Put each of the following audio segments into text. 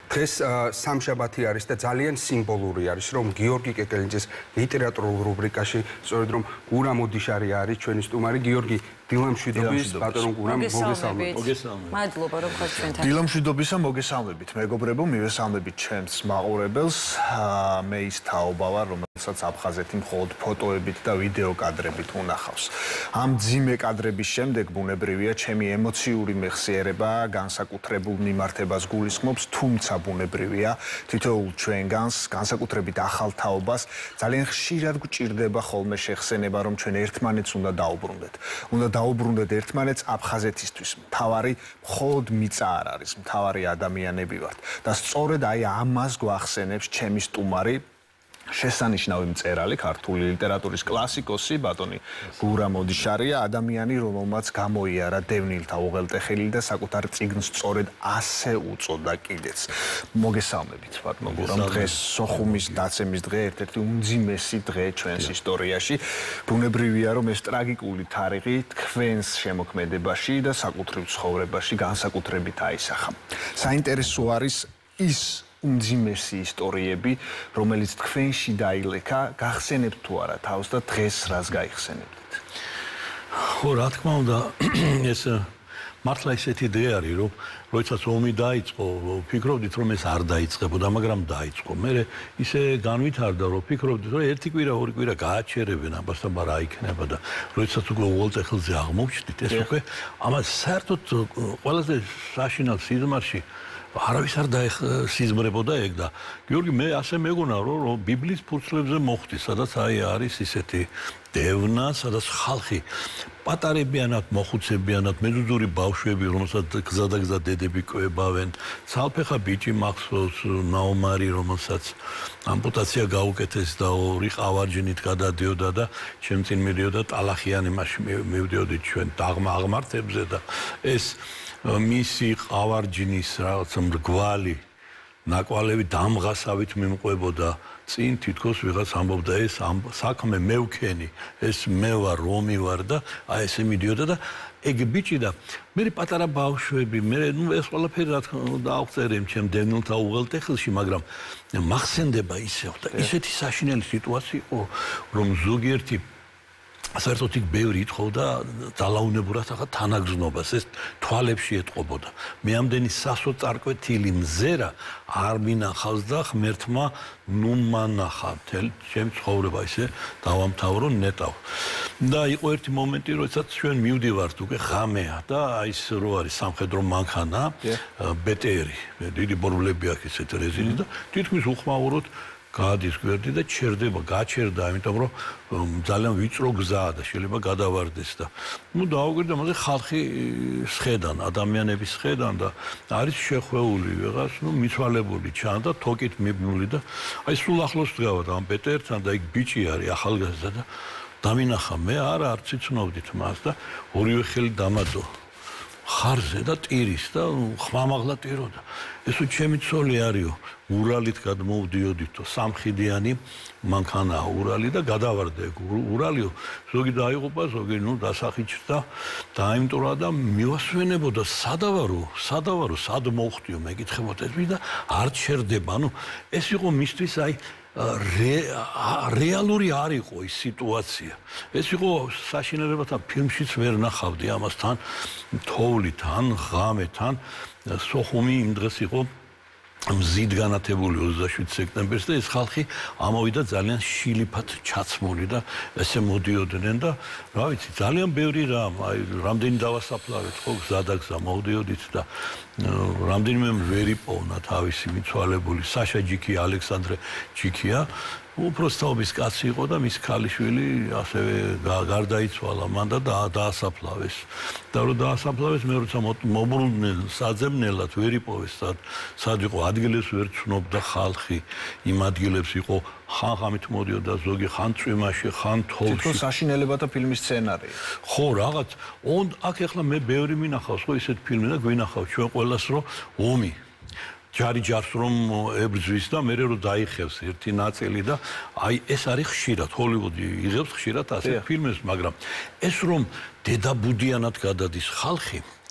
დღეს სამშაბათი არის და ძალიან სიმბოლური არის, რომ გიორგი კეკელინძის ლიტერატურულ რუბრიკაში სწორედ რომ გურამ ოდიშარი არის ჩვენი სტუმარი. გიორგი, დილამშვიდობის, ბატონო გურამ, მოგესალმებით. მადლობა, რომ ხართ ჩვენთან. დილამშვიდობისა, მოგესალმებით, მეგობრებო, მივესალმებით ჩემს მაყურებელს. მე ის თაობა ვარ, რომელსაც აფხაზეთი მხოლოდ ფოტოებით და ვიდეო კადრებით უნახავს. ამ ძიმე კადრების შემდეგ ბუნებრივია ჩემი ემოციური მეხსიერება განსაკუთრებულ მიმართებას გულისხმობს, თუმცა ბუნებრივია თითოეულ ჩვენგანს, განსაკუთრებით ახალ თაობას ძალიან ხშირად გვჭირდება ხოლმე შეხსენება, რომ ჩვენ ერთმანეთს უნდა დაუბრუნდეთ. უნდა დაუბრუნდეთ ერთმანეთს აფხაზეთისთვის. მთავარი მხოლოდ მიწა არ არის, მთავარი ადამიანები ვართ. და სწორედ აი ამას გვახსენებს ჩემი სტუმარი, შესანიშნავი მწერალი, ქართული ლიტერატურის კლასიკოსი, ბატონი გურამ ოდიშარია, ადამიანი, რომელმაც გამოიარა დევნილთა უღელტეხილი და საკუთარ წიგნს სწორედ ასე უწოდა კიდეც. მოგესალმებით, ბატონო გურამ, დღეს სოხუმის დაცემის დღე, ერთ-ერთი უმძიმესი დღე ჩვენს ისტორიაში. ბუნებრივია, რომ ეს ტრაგიკული თარიღი თქვენს შემოქმედებაში და საკუთრივ ცხოვრებაში განსაკუთრებით აისახა. საინტერესო არის ის უმძიმესი ისტორიები, რომელიც თქვენში დაილექა, გახსენებთ თუ არა თავს და დღეს რას გაიხსენებთ? ხო, რა თქმა უნდა, ეს მართლა ისეთი დღე არის, რომ როდესაც ომი დაიწყო, ფიქრობდით, რომ ეს არ დაიწყებოდა, მაგრამ დაიწყო. მე ისე განვითარდა, რომ ფიქრობდით, რომ ერთი კვირა, ორი კვირა გააჩერებენ ამასთან, რა იქნება და როდესაც უკვე უღელტეხილზე აღმოჩნდით, ეს უკვე ამას საერთოდ ყველაზე საშინელ სიზმარში არავის არ დაესიზმრებოდა ეგ და გიორგი მე ასე მეგონა რომ ბიბლიის ფურცლებზე მოხვდი სადაც აი არის ისეთი დევნა სადაც ხალხი პატარებიანად მოხუცებიანად მეზუძური ბავშვები რომელსაც გზადაგზა დედები კვებავენ ცალფეხა ბიჭი მახსოვს ნაომარი რომელსაც ამპუტაცია გაუკეთეს და ორი ყავარჯინით გადადიოდა და ჩემ წინ მიდიოდა ტალახიანი მაშინ მივდიოდით ჩვენ დაღმართებზე და ეს მისი ყავარჯინის რაღაც მრგვალი ნაკვალევი დამღასავით მიმყვებოდა წინ თითქოს ვიღაც ამბობდა ეს საქმე მე ვქენი ეს მე ვარ რომი ვარ და აი ესე მიდიოდა და ეგ ბიჭი და მე პატარა ბავშვები მე ნუ ეს ყველაფერი რა თქმა უნდა აღწერემ ჩემ დევნილთა უღელტეხილში მაგრამ მახსენდება ისევ და ისეთი საშინელი სიტუაცია იყო რომ ზოგიერთი საერთოდ იქ ბევრი ითხოვდა ძალაუნებურად ახლა თანაგზნობას ეს თვალებში ეტყობოდა მე ამდენი სასოწარკვეთილი მზერა არ მინახავს და ღმერთმა ნუ მანახა მთელ ჩემ ცხოვრება ისე დავამთავრო ნეტავ და იყო ერთი მომენტი როდესაც ჩვენ მივდივართ უკვე ღამეა და აი ეს რო არის სამხედრო მანქანა ბეტერი დიდი ბორბლები აქვს ესეთ რეზინი და თითქმის უხმაუროთ გადის გვერდი და ჩერდება, გაჩერდა, იმიტომ რომ ძალიან ვიწრო გზაა და შეიძლება გადავარდეს და ნუ დაუგვირდა მასე ხალხი სხედან, ადამიანები სხედან და არის შეხვეული ვიღაც, ნუ მიცვალებული ჩანდა, თოკით მიბნული და აი სულ ახლოს დგავართ ამ პეტერთან და იქ ბიჭი არის ახალგაზრდა და დამინახა მე არც იცნობდით მას და ორივე ხელი დამადო ხარზე და ტირის და ხმამაღლა ტიროდა. ესო ჩემი ცოლი არისო, ურალით გადმოვდიოდითო, სამხიდიანი მანქანა ურალი და გადავარდა ურალიო. ზოგი დაიღუპა, ზოგი ნუ დასახიჩდა, დაიმტვრა და მივასვენებოდა სადავარო, სად მოხდიო, მეკითხებოდა ეს და არ ჩერდება. ანუ ეს იყო მისთვის აი რეალური არ იყო ის სიტუაცია. ეს იყო საშინელებათა ფილმშიც ვერ ნახავდი ამასთან თოვლიდან, ღამეთან სოხუმი იმ დღეს იყო მზით განათებული 27 სექტემბერს და ეს ხალხი ამოვიდა ძალიან შილიფად ჩაცმული და ესე მოდიოდნენ და რა ვიცი ძალიან ბევრი რამ აი რამდენი დავასაფლავეთ ხო გზადაგზა მოვდიოდით და რამდენიმე ვერ იპოვნა თავისი მიცვალებული საშა ჯიქი ალექსანდრე ჯიქია უბრალოდ კაცი იყო და მის ქალიშვილი ასევე გარდაიცვალა მან და დაასაფლავეს და რომ დაასაფლავეს მე როცა მობრუნდნენ საძებნელად ვერ იპოვეს სად იყო ადგილებს ვერ ცნობდა ხალხი იმ ადგილებს იყო ხან-ხამით მოდიოდა ზოგი ხან წვიმაში ხან თოლში თვითონ საშინელებათა ფილმის სცენარია ხო რაღაც აქ ახლა მე ბევრი მინახავს ხო ისეთ ფილმი და გვინახავ ჩვენ ყველას რომ ომი ჯარი-ჯარს რომ ებრძვის და მე რომ დაიხევს ერთი ნაწილი და აი ეს არის ხშირად ჰოლივუდი იღებს ხშირად ასეთ ფილმებს მაგრამ ეს რომ დედაბუდიანად გადადის ხალხი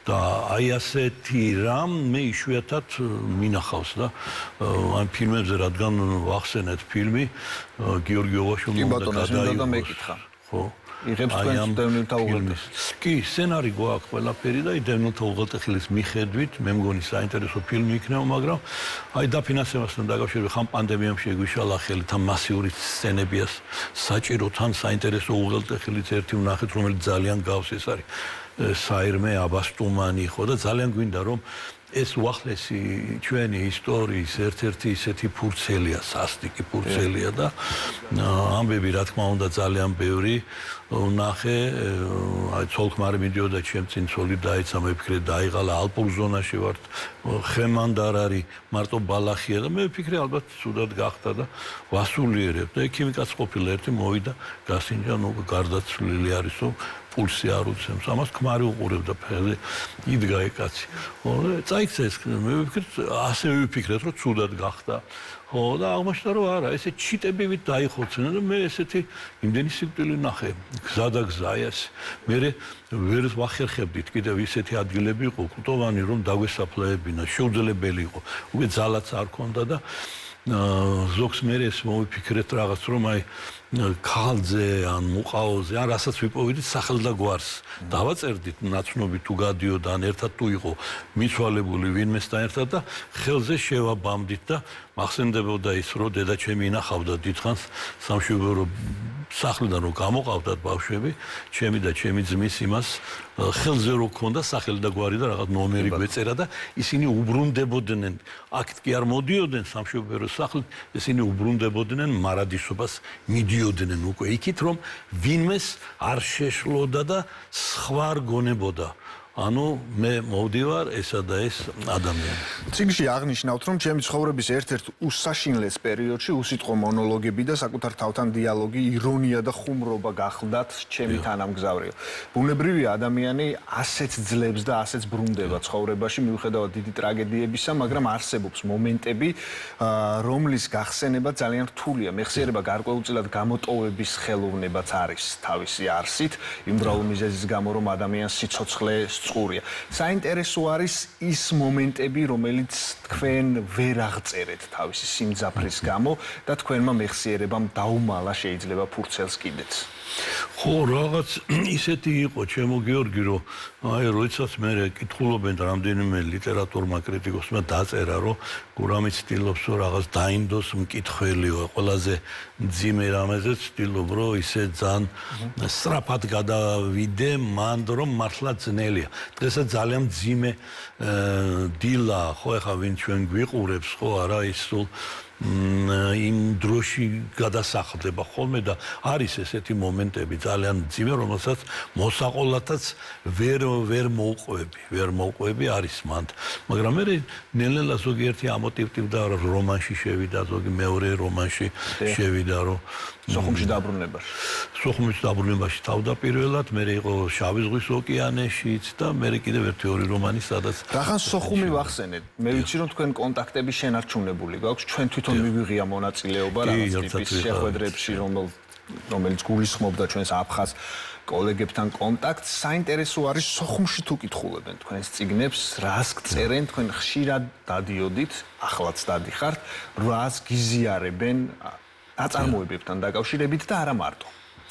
და აი ასეთი რამ მე იშვიათად მინახავს და ამ ფილმებზე რადგან ვახსენეთ ფილმი გიორგი ოღაშვილმა და მეკითხა ხო იღებს თქვენ დევნილთა უღელტეხილს. კი, სცენარი გვაქვს ყველაფერი და დევნილთა უღელტეხილის მიხედვით მე მგონი საინტერესო ფილმი იქნება, მაგრამ აი დაფინანსებასთან დაკავშირებით ხან პანდემიამ შეგვიშალა ხელი თან მასიური სცენებია საჭირო თან საინტერესო უღელტეხილიც ერთი ვნახეთ, რომელიც ძალიან გავს, ეს არის საირმე აბასტუმანი ხო და ძალიან გვინდა რომ ეს უახლესი ჩვენი ისტორიის ერთ-ერთი ისეთი ფურცელია, სასტიკი ფურცელია და ამბები რა თქმა უნდა ძალიან ბევრი ვნახე, აი ცოლ-ქმარი მიდიოდა ჩემ წინ ცოლი დაიცა, მე ვფიქრე დაიღალა ალპურ ზონაში ვართ, ხემანდ არ არის, მარტო ბალახია და მე ვფიქრე ალბათ ცუდად გახდა და ვასულიერებ და ექიმიკაც ყოფილა ერთი მოვიდა გასინჯა, ნუ გარდაცვლილი არისო პულსი არ უცემს. ამას ქმარი უყურებდა ფეხზე. იდგა ეკაცი. ხო, წაიქცა ეს მე ვფიქრეთ, ასევე ვფიქრეთ, რომ ცუდად გახდა. ხო, და აღმოჩნდა, რომ არა, ესე ჩიტებივით დაიხოცნა და მე ესეთი იმდენი სიკვდილი ნახე. გზა და გზა ეს. მე ვერ ვახერხებდით კიდევ ისეთი ადგილები იყო, კულტოვანი რომ დაგვესაფლაებინა, შეუძლებელი იყო. უკვე ძალაც არ ქონდა და ზოგს მე ეს მოვიფიქრეთ რაღაც რომ აი ქალზე ან მუყაოზე ან რასაც ვიპოვიდით სახელდა გვარს დავაწერდით ნაცნობი თუ გადიოდა ან ერთად თუ იყო მიცვალებული ვინმესთან ერთად და ხელზე შევაბამდით და მახსენდებოდა ის რომ დედა ჩემი ინახავდა დიდხანს სამშობლო სახლიდან რომ გამოყავდათ ბავშვები ჩემი და ჩემი ძმის იმას ხელზე რო ქონდა სახელი და გვარი და რაღაც ნომერი გვეწერა და ისინი უბრუნდებოდნენ აქ კი არ მოდიოდნენ სამშობლო სახლით ისინი უბრუნდებოდნენ მარადისობას მიდიოდნენ უკვე იქით რომ ვინმეს არ შეშლოდა და სხვა არ გონებოდა ანუ მე მოვდივარ ესა და ეს ადამიანი. ციგში აღნიშნავთ რომ ჩემი ცხოვრების ერთ-ერთ უსაშინლეს პერიოდში უსიტყვო მონოლოგები და საკუთარ თავთან დიალოგი, ირონია და ხუმრობა გახლდათ ჩემი თანამგზავრი. ბუნებრივია ადამიანი ასეც ძლებს და ასეც ბრუნდება ცხოვრებაში მიუხედავად დიდი ტრაგედიებისა, მაგრამ არსებობს მომენტები, რომლის გახსენება ძალიან რთულია. მეხსიერება გარკვეულწილად გამოტოვების ხელოვნებაც არის თავისი არსით, იმ დროულ მიზეზის გამო რომ ადამიანს სიცოცხლე სწურია. საინტერესო არის ის მომენტები, რომელიც თქვენ ვერ აღწერეთ თავისი სიმძაფრის გამო და თქვენმა მეხსიერებამ დაუმალა შეიძლება ფურცელს კიდეც. ხო, რაღაც ისეთი იყო ჩემო გიორგი, რომ აი როდესაც მე კითხულობენ რამდენიმე ლიტერატურმა კრიტიკოსმა დაწერა, რომ გურამი ცდილობს რომ რაღაც დაინდოს მკითხველიო, ყველაზე მძიმე რამეზე ცდილობ, რომ ისე ძალიან სწრაფად გადავიდე მანდ რომ მართლა ძნელია. დღესაც ძალიან მძიმე დილა, ხო, ეხა ვინ ჩვენ გვიყურებს, ხო, არა ის სულ იმ დროში გადასახლდება ხოლმე და არის ესეთი მომენტები ძალიან მძიმე, რომელსაც მოსაყოლათაც ვერ მოვყვები არის მანდ. მაგრამ მე ნელ-ნელა ზოგიერთი ამოტივტივდა რომანში შევიდა, ზოგი მეორე რომანში შევიდა, რომ სოხუმში დაბრუნებაში. სოხუმში დაბრუნებაში თავდაპირველად, მე იყო შავი ზღვის ოკეანეშიც და მე კიდევ ერთი ორი რომანი, სადაც რახან სოხუმი ვახსენეთ. მე ვიცი რომ თქვენ კონტაქტები შენარჩუნებული გაქვს, ჩვენ თვითონ მივიღია მონაწილეობა რაღაც ტიპის შეხვედრებში, რომელიც გულისხმობდა ჩვენს აფხაზ კოლეგებთან კონტაქტს. საინტერესო არის სოხუმში თუ კითხულებენ თქვენს წიგნებს, რას გწერენ, თქვენ ხშირად დადიოდით, ახლაც დადიხართ, რას გიზიარებენ აწარმოებებთან დაკავშირებით და არა მარტო.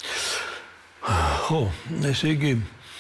ხო, ესე იგი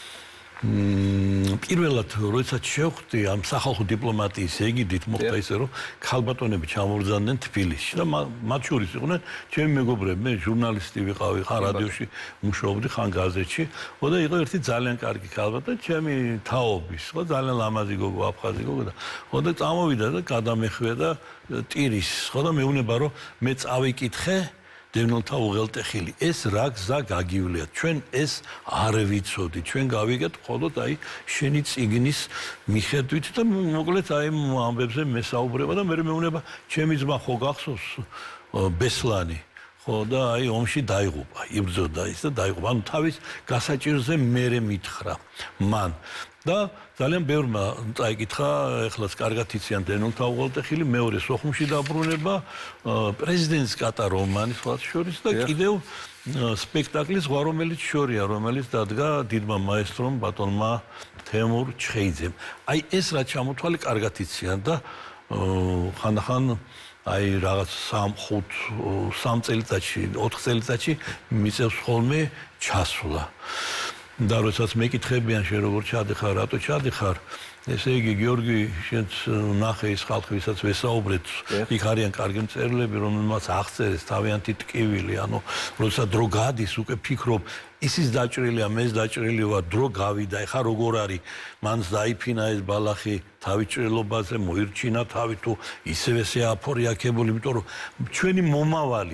პირველად როდესაც შევხვდი ამ სახალხო დიპლომატიის ეგიდით მოხდა ისე რომ ქალბატონები ჩამოვზანდნენ თბილისში და მათ შორის იყვნენ ჩემი მეგობრები, მე ჟურნალისტი ვიყავი, ხან რადიოში მუშაობდი, ხან გაზეთში, ხო და იყო ერთი ძალიან კარგი ქალბატონი, ჩემი თაობის, ხო ძალიან ლამაზი გოგო, აფხაზი გოგო და ხო და წამოვიდა და გადამეხვია ტირის, ხო და მეუბნება რომ მე წავიკითხე დევნილთა უღელტეხილი. ეს რა გზა გაგივლია. ჩვენ ეს არ ვიცოდით. ჩვენ გავიგეთ მხოლოდ აი შენი წიგნის მიხედვით და მოკლედ აი ამბებზე მესაუბრება და მე მეუბნება ჩემი ძმა ხო გახსოვს ბესლანი. ხო და აი ომში დაიღუპა, იბრძოდა ის და დაიღუპა. ანუ თავის გასაჭირზე მე მითხრა მან. და ძალიან ბევრმა წაიკითხა, ეხლაც კარგად იციან დენილთა უღელტეხილი, მეორე სოხუმში დაბრუნება, პრეზიდენტის კატა რომანი სხვა შორის და კიდევ სპექტაკლის ზღვა, რომელიც შორია, რომელიც დადგა დიდმა მაესტრომ ბატონმა თემურ ჩხეიძემ. აი ეს რაც ჩამოთვალე კარგად იციან და ხანდახან აი რაღაც 3 წელიწადში, 4 წელიწადში მიწევს ხოლმე ჩასვლა. და როდესაც მეკითხებიან შენ როგორ ჩადიხარ, რატო ჩადიხარ? ესე იგი გიორგი, შენც ნახე ის ხალხი, ვისაც ვესაუბრეთ, იქ არიან კარგი მწერლები, რომელმაც აღწერეს თავიანთი ტკივილი, ანუ როდესაც დრო გადის, უკვე ფიქრობ, ისიც დაჭრილია, მეც დაჭრილი ვარ, დრო გავიდა, ეხა როგორ არის? მანს დაიფინა ეს ბალახი თავიჭრილობაზე, მოირჩინა თავი თუ ისევე შეაფორიაქებული, იმიტომ რომ ჩვენი მომავალი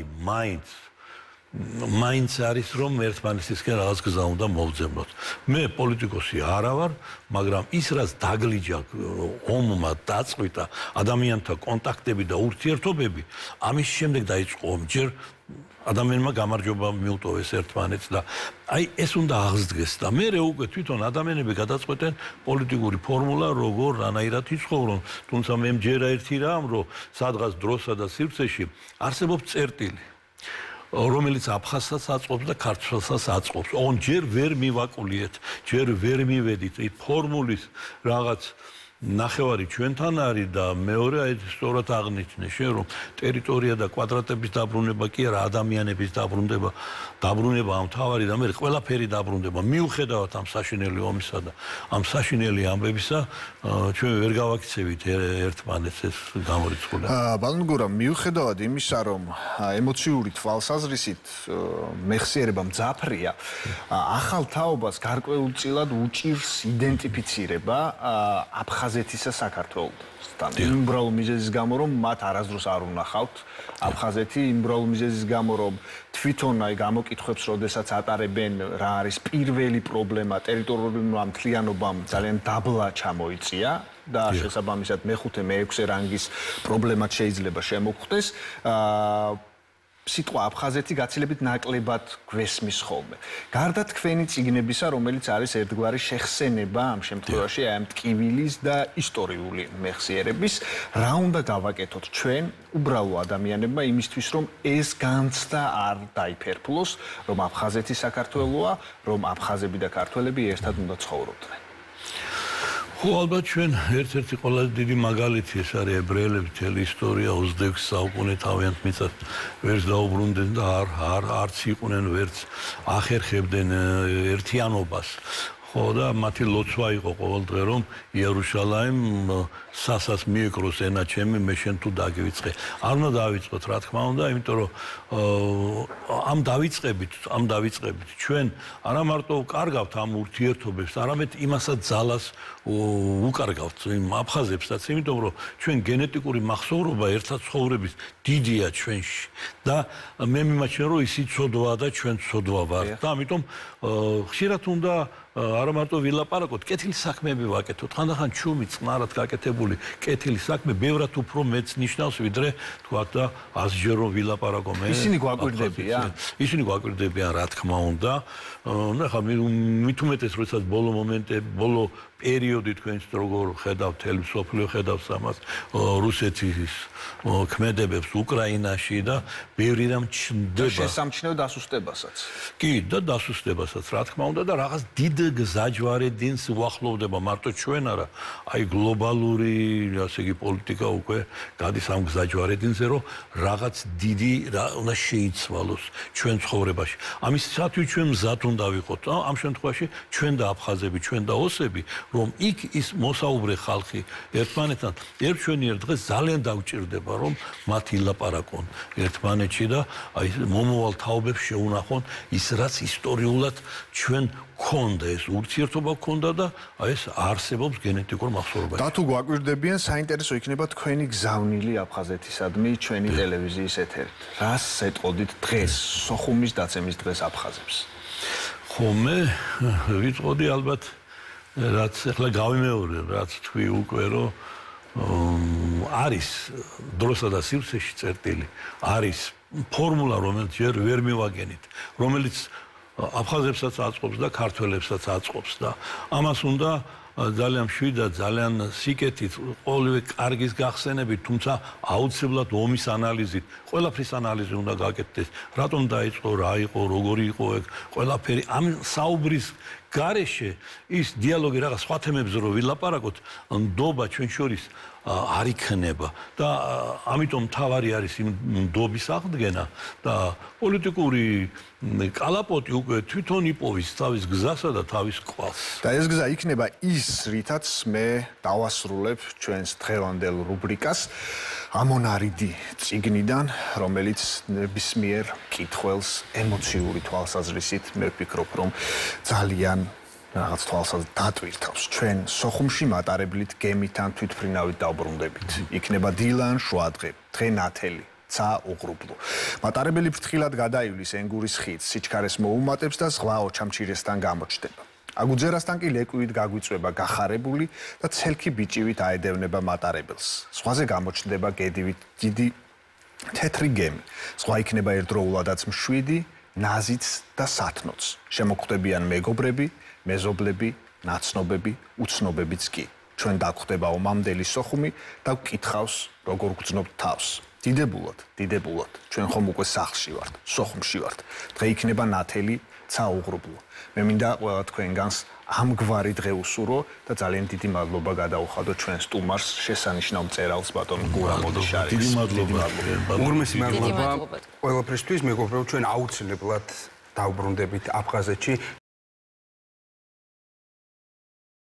მაინც არის რომ ერთმანეთისკენ რაღაც გზა უნდა მოვძებნოთ. მე პოლიტიკოსი არა ვარ, მაგრამ ის რაც დაგლიჯა ომმა დაწყვიტა ადამიანთა კონტაქტები და ურთიერთობები, ამის შემდეგ დაიწყო ჯერ ადამიანმა გამარჯობა მიუტოვეს ერთმანეთს და აი ეს უნდა აღსდგეს და მე უკვე თვითონ ადამიანები გადაწყვეტენ პოლიტიკური ფორმულა როგორ რანაირად იცხოვრონ, თუმცა მე მჯერა ერთი რამ რომ სადღაც დროსა და სივრცეში არსებობს წერტილი რომელიც აფხაზსაც აწყობს და ქართველსაც აწყობს. ოღონდ ჯერ ვერ მივაკულიეთ, ჯერ ვერ მივედით ის ფორმულის რაღაც ნახევარი ჩვენთან არის და მეორე აი სწორად აღნიშნე შენ რომ ტერიტორია და კვადრატების დაბრუნება კი არა ადამიანების დაბრუნება ამ თავარი და მე ყველაფერი დაბრუნება მიუხედავად ამ საშინელი ომისა და ამ საშინელი ამბებისა ჩვენ ვერ გავაქცევით ერთმანეთს ეს გამორიცხული. ბატონ გურამ მიუხედავად იმისა რომ ემოციური თვალსაზრისით მეხსიერება მძაფრია ახალ თაობას გარკვეულწილად უჭირს იდენტიფიცირება აფხაზეთისა საქართველოსთან. იმ უბრალო მიზეზის გამო რომ მათ არასდროს არ უნახავთ აფხაზეთი, იმ უბრალო მიზეზის გამო რომ თვითონ აი გამოკითხვებს როდესაც ატარებენ რა არის პირველი პრობლემა ტერიტორიულმა მთლიანობამ ძალიან დაბლა ჩამოიწია და შესაბამისად მეხუთე მეექვსე რანგის პრობლემაც შეიძლება შემოგხვდეს. სიტყვა აფხაზეთი გაცილებით ნაკლებად გვესმის ხოლმე. გარდა თქვენი წიგნებისა, რომელიც არის ერთგვარი შეხსენება ამ შემთხვევაში ამ ტკივილის და ისტორიული მეხსიერების, რა უნდა გავაკეთოთ ჩვენ უბრალო ადამიანებმა იმისთვის, რომ ეს განცდა არ დაიფერფლოს, რომ აფხაზეთი საქართველოა, რომ აფხაზები და ქართველები ერთად უნდა ცხოვრობდნენ. ხო, ალბათ ჩვენ ერთ-ერთი ყველაზე დიდი მაგალითი ეს არის ებრაელების მთელი ისტორია 26 საუკუნე თავიანთ მიწას ვერც დაუბრუნდნენ და არც იყვნენ ვერც ახერხებდნენ ერთიანობას. ხო და მათი ლოცვა იყო ყოველდღე რომ იერუსალიმ სასას მიეკროს ენა ჩემი მე შენ თუ დაგვიწყე. არ უნდა დავიწყოთ რა თქმა უნდა, იმიტომ რომ ამ დავიწყებით ჩვენ არა მარტო კარგავთ ამ ურთიერთობებს, არამედ იმასაც ძალას უკარგავთ იმ აფხაზებსაც, იმიტომ რომ ჩვენ გენეტიკური მახსოვრობა ერთად ცხოვრების დიდია ჩვენში და მე მიმაჩნია რომ ისი ცოდვაა და ჩვენ ცოდვა ვართ და ამიტომ ხშირად უნდა არა მარტო ვილაპარაკოთ, კეთილი საქმეები ვაკეთოთ. ხანდახან ჩუმი წყნარად გაკეთებული კეთილი საქმე ბევრად უფრო მეც ნიშნავს ვიდრე თქვა და 100-ჯერ რომ ვილაპარაკო მე. ისინი გვაკვირდებიან. ისინი გვაკვირდებიან რა თქმა უნდა. ნახა მით უმეტეს როდესაც ბოლო პერიოდი თქვენს როგორ ხედავთ თელ მსოფლიო ხედავს ამას რუსეთის ქმედებებს უკრაინაში და ბევრი რამ ჩნდება. შესამჩნევ დასუსტებასაც. კი, და დასუსტებასაც რა თქმა უნდა და რაღაც დიდ გზაჯვარედინს უახლოვდება მარტო ჩვენ არა, აი გლობალური, ასე იგი პოლიტიკა უკვე გადის ამ გზაჯვარედინზე, რომ რაღაც დიდი უნდა შეიცვალოს ჩვენ ცხოვრებაში. ამისათვის ჩვენ მზად უნდა ვიყოთ. ამ შემთხვევაში ჩვენ და აფხაზები, ჩვენ და ოსები რომ იქ ის მოსაუბრე ხალხი ერთმანეთთან ერთშვენიერ დღეს ძალიან დაუჭირდება რომ მათ ილაპარაკონ ერთმანეთში და აი მომავალ თაობებს შეუნახონ ის რაც ისტორიულად ჩვენ ქონდა ეს ურთიერთობა ქონდა და აი ეს არსებობს გენეტიკურ მახსოვრობაში. და თუ გვაკვირდებიან, საინტერესო იქნება თქვენი გზავნილი აფხაზეთისადმი ჩვენი ტელევიზიის ეთერით. რას ეტყოდით დღეს სოხუმის დაცემის დღეს აფხაზებს? ხო, მე ვიტყოდი ალბათ რაც ახლა გავიმეორე, რაც თქვი უკვე რომ არის დროსა და სივრცეში წერტილი, არის ფორმულა, რომელიც ჯერ ვერ მივაგენით, რომელიც აფხაზებსაც აწყობს და ქართველებსაც აწყობს და ამას უნდა ძალიან მშვიდად, ძალიან სიკეთით, ყოველივე კარგის გახსენებით, თუმცა აუცილებლად ომის ანალიზით, ყველაფრის ანალიზი უნდა გაკეთდეს. რატომ დაიწყო, რა იყო, როგორი იყო ეგ, ყველაფერი ამ საუბრის გარეშე ის დიალოგი რაღაც სხვა თემებზე რო ვილაპარაკოთ, ნდობა ჩვენ შორის არ იქნება და ამიტომ თავარი არის იმ ნდობის აღდგენა და პოლიტიკური კალაპოტი უკვე თვითონ იპოვის თავის გზასა და თავის კვალს. და ეს გზა იქნება ის, რითაც მე დავასრულებ ჩვენს დღევანდელ რუბრიკას ამონარიდი წიგნიდან, რომელიც ნებისმიერ კითხველს ემოციური თვალსაზრისით მე ვფიქრობ, რომ ძალიან რაღაც თვალსაზრისით დატვირთავს. ჩვენ სოხუმში მატარებლით გემით ან თვითმფრინავით დავბრუნდებით. იქნება დილან შუადღე, დღე ნათელი, ცა უღრუბლო. მატარებელი ფრთხილად გადაივლის ენგურის ხიდს, სიჩქარეს მოუმატებს და ზღვა ოჩამჩირესთან გამოჩნდება. აგუძერასთან კი ლეკვივით გაგვიწვება გახარებული და ცელქი ბიჭივით აედევნება მატარებელს. ზღვაზე გამოჩნდება გედივით დიდი თეთრი გემი. ზღვა იქნება ერთდროულადაც მშვიდი, ნაზიც და სათნოც. შემოგვხვდებიან მეგობრები, მეზობლები, ნაცნობები, უცნობებიც კი. ჩვენ დაგვხვდება ომამდელი სოხუმი და ვკითხავს, როგორ გვგრძნობთ თავს. დიდებულად, დიდებულად, ჩვენ ხომ უკვე სახლში ვართ, სოხუმში ვართ. დღე იქნება ნათელი, ცა უღრუბლო. მე მინდა ყველა თქვენგანს ამგვარი დღე უსურო და ძალიან დიდი მადლობა გადაუხადო ჩვენ სტუმარს, შესანიშნავ მწერალს ბატონ გურამ მოდიშარეს. დიდი მადლობა. უღრმესი მადლობა ყველაფრისთვის, მეგობრებო, ჩვენ აუცილებლად დავბრუნდებით აფხაზეთში